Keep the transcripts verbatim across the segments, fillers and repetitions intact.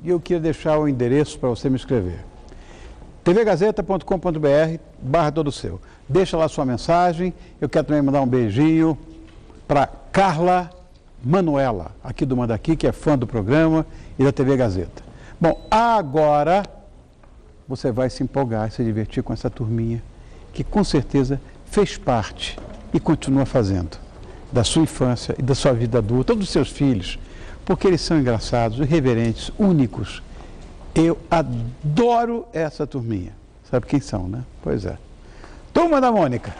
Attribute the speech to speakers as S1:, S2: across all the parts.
S1: e eu queria deixar o endereço para você me escrever. t v gazeta ponto com ponto b r barra todo seu. Deixa lá sua mensagem. Eu quero também mandar um beijinho para Carla Manuela, aqui do Mandaqui, que é fã do programa e da T V Gazeta. Bom, agora você vai se empolgar e se divertir com essa turminha que com certeza fez parte e continua fazendo da sua infância e da sua vida adulta, todos os seus filhos, porque eles são engraçados, irreverentes, únicos. Eu adoro essa turminha. Sabe quem são, né? Pois é. Turma da Mônica.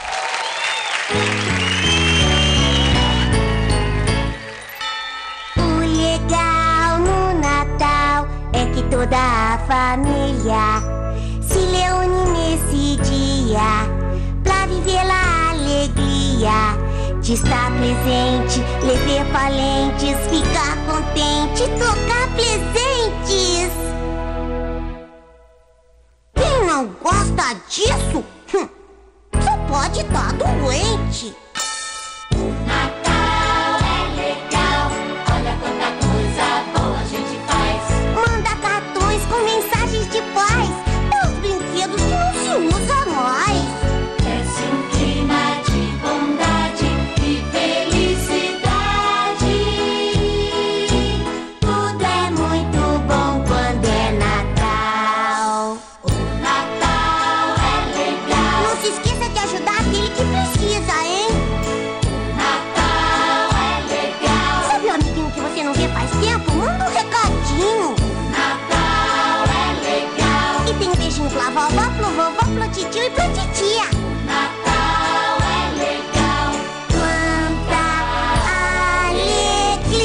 S2: O legal no Natal é que toda a família se reúne nesse dia pra viver a alegria de estar presente, levar valentes, ficar contente, trocar presentes. Quem não gosta disso, hum, só pode estar doente. Natal é legal, olha quanta coisa boa a gente faz. Manda cartões com mensagens de paz, dá os brinquedos que não se usa mais. Desce um clima de bondade e felicidade. Tudo é muito bom quando é Natal. O Natal é legal. Não se esqueça de ajudar aquele que precisa, hein? O Natal é legal. Sabe o amiguinho que você não vê faz tempo? Manda um recadinho. O Natal é legal. E tem um beijinho pra vovó, pro vovó, pro titio e pro titia. Natal é legal. Quanta alegria.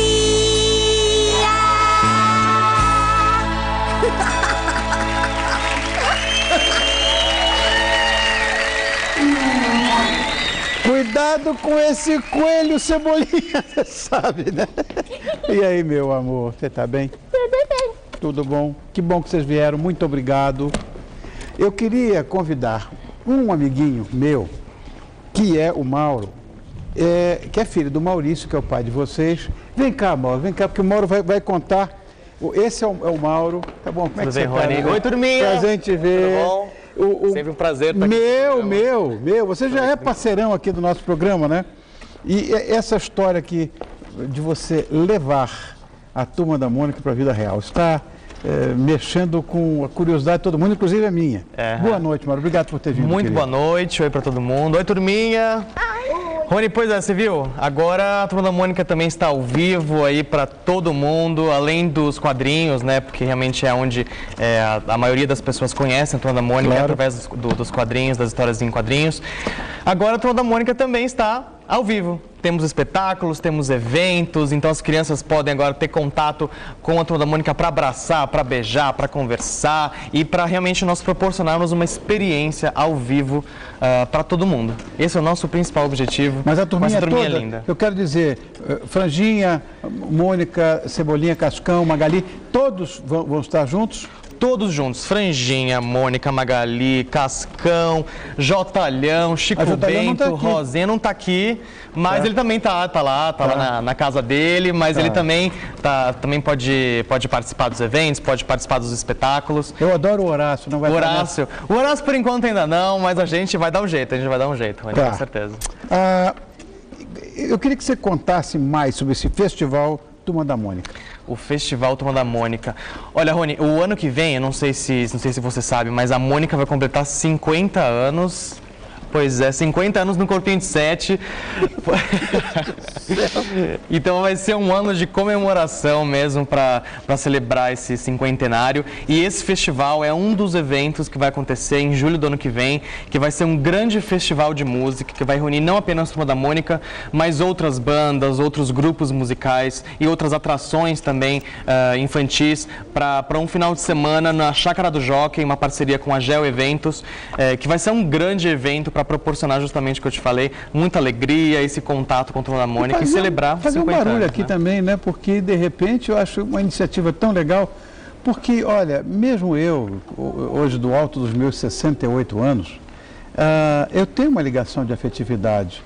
S1: Cuidado com esse coelho cebolinha, você sabe, né? E aí, meu amor, você tá bem?
S2: Tudo bem.
S1: Tudo bom? Que bom que vocês vieram, muito obrigado. Eu queria convidar um amiguinho meu, que é o Mauro, é, que é filho do Maurício, que é o pai de vocês. Vem cá, Mauro, vem cá, porque o Mauro vai, vai contar. Esse é o, é o Mauro, tá bom? Como é que
S3: Tudo bem,
S1: você tá,
S3: Rony?
S1: né?
S3: Oi, turminha!
S1: Prazer em te ver.
S3: Tudo bom?
S1: O, o,
S3: Sempre um prazer estar aqui.
S1: Meu, meu, meu, você já é parceirão aqui do nosso programa, né? E essa história aqui de você levar a Turma da Mônica para a vida real está é, mexendo com a curiosidade de todo mundo, inclusive a minha.
S3: É.
S1: Boa noite, Mauro. Obrigado por ter vindo.
S3: Muito
S1: querido.
S3: boa noite, oi pra todo mundo. Oi, turminha. Rony, pois é, você viu? Agora a Turma da Mônica também está ao vivo aí para todo mundo, além dos quadrinhos, né? Porque realmente é onde é, a, a maioria das pessoas conhecem a Turma da Mônica,
S1: Claro.
S3: através dos, do, dos quadrinhos, das histórias em quadrinhos. Agora a Turma da Mônica também está ao vivo. Temos espetáculos, temos eventos, então as crianças podem agora ter contato com a Turma da Mônica para abraçar, para beijar, para conversar e para realmente nós proporcionarmos uma experiência ao vivo uh, para todo mundo. Esse é o nosso principal objetivo.
S1: Mas a turminha,
S3: Mas a turminha
S1: toda,
S3: é linda.
S1: eu quero dizer, eh, Franjinha, Mônica, Cebolinha, Cascão, Magali, todos vão, vão estar juntos?
S3: Todos juntos, Franjinha, Mônica, Magali, Cascão, Jotalhão, Chico
S1: A Jotalhão não
S3: Bento,
S1: tá aqui.
S3: Rosinha não tá aqui, mas
S1: Tá.
S3: ele também tá, tá lá, tá,
S1: Tá.
S3: lá na, na casa dele, mas
S1: Tá.
S3: ele também, tá, também pode, pode participar dos eventos, pode participar dos espetáculos.
S1: Eu adoro o Horácio, não vai
S3: O
S1: estar nessa-
S3: Horácio, o Horácio por enquanto ainda não, mas a gente vai dar um jeito, a gente vai dar um jeito, Rony,
S1: Tá.
S3: com certeza.
S1: Ah, eu queria que você contasse mais sobre esse festival Turma da Mônica.
S3: O Festival Turma da Mônica. Olha, Rony, o ano que vem, eu não sei se, não sei se você sabe, mas a Mônica vai completar cinquenta anos. Pois é, cinquenta anos no Corpinho de Sete. Então vai ser um ano de comemoração mesmo para celebrar esse cinquentenário. E esse festival é um dos eventos que vai acontecer em julho do ano que vem, que vai ser um grande festival de música, que vai reunir não apenas a Turma da Mônica, mas outras bandas, outros grupos musicais e outras atrações também uh, infantis para um final de semana na Chácara do Jockey, uma parceria com a Geo Eventos, eh, que vai ser um grande evento para proporcionar justamente o que eu te falei, muita alegria, esse contato com a Turma da Mônica e,
S1: fazer,
S3: celebrar
S1: fazer um
S3: cinquenta
S1: barulho
S3: anos,
S1: aqui
S3: né?
S1: também, né? Porque de repente eu acho uma iniciativa tão legal, porque olha, mesmo eu, hoje do alto dos meus sessenta e oito anos, uh, eu tenho uma ligação de afetividade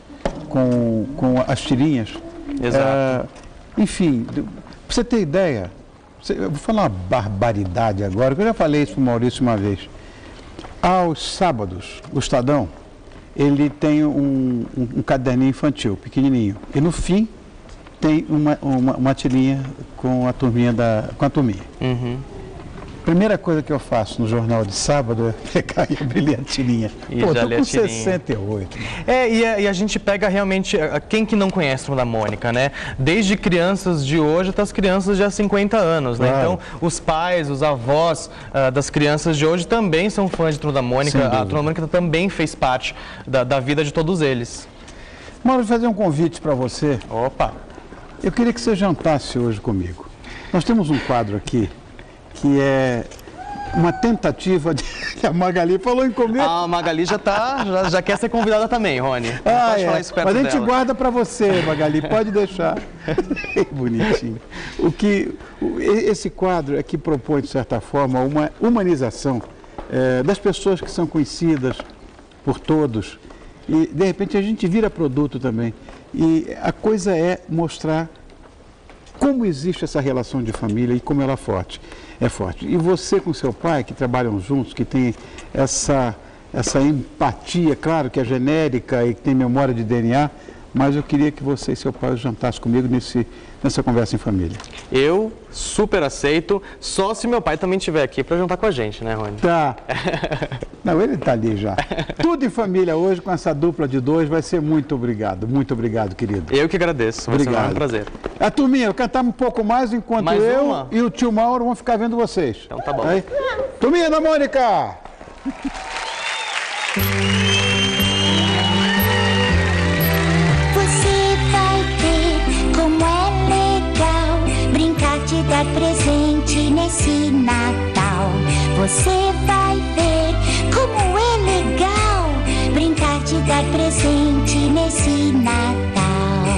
S1: com, com as tirinhas.
S3: Exato.
S1: Uh, enfim, para você ter ideia, Eu vou falar uma barbaridade agora, que eu já falei isso para o Maurício uma vez. Aos sábados, o Estadão, ele tem um, um, um caderninho infantil, pequenininho. E no fim, tem uma, uma, uma tirinha com a turminha. Da, com a turminha.
S3: Uhum.
S1: Primeira coisa que eu faço no jornal de sábado é pegar e abrir a tirinha.
S3: E
S1: Pô,
S3: já
S1: tô
S3: lê a
S1: com
S3: tirinha.
S1: sessenta e oito.
S3: É, e a, e a gente pega realmente, uh, quem que não conhece a Turma da Mônica, né? Desde crianças de hoje até as crianças de há cinquenta anos, né?
S1: Claro.
S3: Então, os pais, os avós uh, das crianças de hoje também são fãs de Turma da Mônica.
S1: Sem
S3: A
S1: dúvida.
S3: Turma da Mônica também fez parte da, da vida de todos eles.
S1: Mauro, vou fazer um convite para você.
S3: Opa!
S1: Eu queria que você jantasse hoje comigo. Nós temos um quadro aqui que é uma tentativa de... A Magali falou em comer.
S3: A Magali já, tá, já, já quer ser convidada também, Rony. Não
S1: Ah,
S3: pode
S1: é.
S3: falar isso perto
S1: Mas a gente
S3: dela.
S1: guarda para você, Magali, pode deixar. Bonitinho. O que, o- e- esse quadro aqui propõe, de certa forma, uma humanização eh, das pessoas que são conhecidas por todos. E, de repente, a gente vira produto também. E a coisa é mostrar como existe essa relação de família e como ela é forte. É forte. E você com seu pai, que trabalham juntos, que tem essa, essa empatia, claro que é genérica e que tem memória de D N A, mas eu queria que você e seu pai jantassem comigo nesse, nessa conversa em família.
S3: Eu super aceito, só se meu pai também estiver aqui para jantar com a gente, né, Rony?
S1: Tá. Não, ele está ali já. Tudo em família hoje, com essa dupla de dois, vai ser muito obrigado. Muito obrigado, querido.
S3: Eu que agradeço, vai ser
S1: Obrigado.
S3: um prazer.
S1: A turminha, eu cantar um pouco mais enquanto
S3: Mais
S1: eu
S3: uma?
S1: e o tio Mauro vão ficar vendo vocês.
S3: Então tá bom.
S1: Aí. Turminha da Mônica!
S2: Você vai ver como é legal brincar de dar presente nesse Natal. Você vai ver como é legal brincar de dar presente nesse Natal.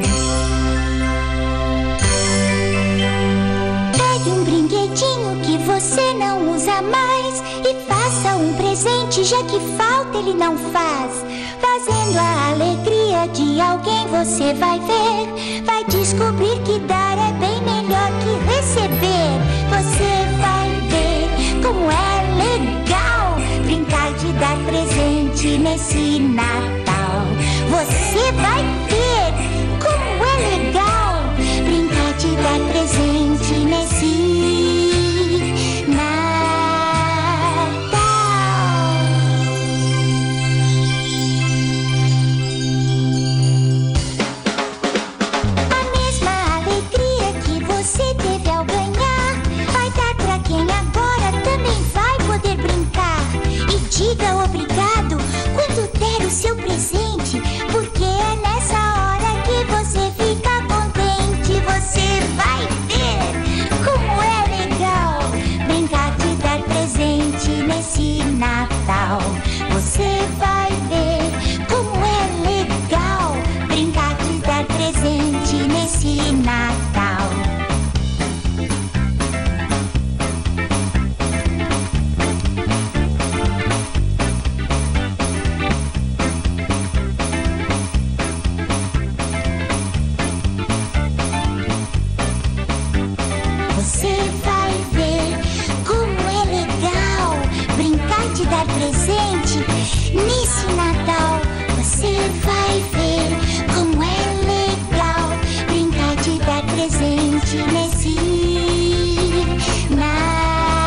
S2: Pegue um brinquedinho que você não usa mais e faça um presente, já que falta ele não faz. Fazendo a alegria de alguém, você vai ver, vai descobrir que dar é bem melhor que receber. Você vai ver como é legal brincar de dar presente nesse Natal. Você vai ver como é legal brincar de dar presente nesse Natal. A mesma alegria que você teve ao ganhar vai dar pra quem agora também vai poder brincar. E diga obrigado quando der o seu presente, porque é nessa hora que você fica contente. Você vai ver como é legal brincar de dar presente nesse Natal. Você vai ver como é legal brincar de dar presente nesse Natal. Você vai ver como é legal brincar de dar presente nesse Natal. Você vai ver como é legal brincar de dar presente nesse Natal.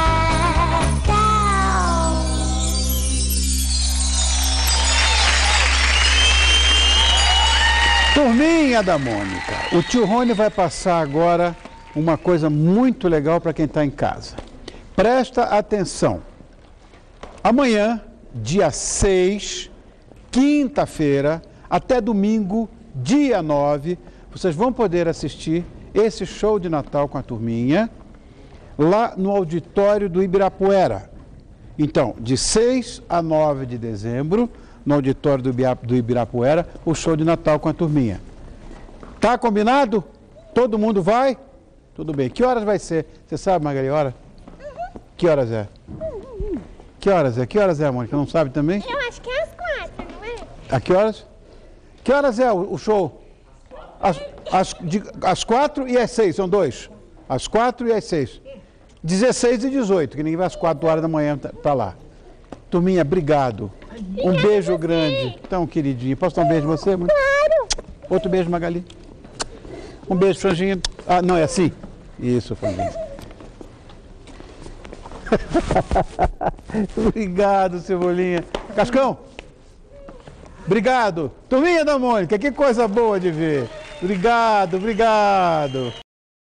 S1: Turminha da Mônica, o tio Rony vai passar agora uma coisa muito legal para quem está em casa. Presta atenção. Amanhã, dia seis, quinta-feira, até domingo, dia nove, vocês vão poder assistir esse show de Natal com a turminha lá no auditório do Ibirapuera. Então, de seis a nove de dezembro, no auditório do Ibira- do Ibirapuera, o show de Natal com a turminha. Tá combinado? Todo mundo vai? Tudo bem. Que horas vai ser? Você sabe, Magali, hora? Que horas é? Que horas é? Que horas é, Mônica? Não sabe também?
S4: Eu acho que é às quatro, não é?
S1: A que horas? Que horas é o, o show? Às, às, de- às quatro e às seis, são dois. Às quatro e às seis. dezesseis e dezoito, que ninguém vai às quatro horas da manhã para lá. Turminha, obrigado. Um beijo grande. Tão queridinho. Posso dar um beijo em você?
S4: Claro.
S1: Outro beijo, Magali. Um beijo, Franjinha. Ah, não, é assim? Isso, Franjinha. Obrigado, Cebolinha. Cascão. Obrigado. Turminha da Mônica, que coisa boa de ver. Obrigado, obrigado.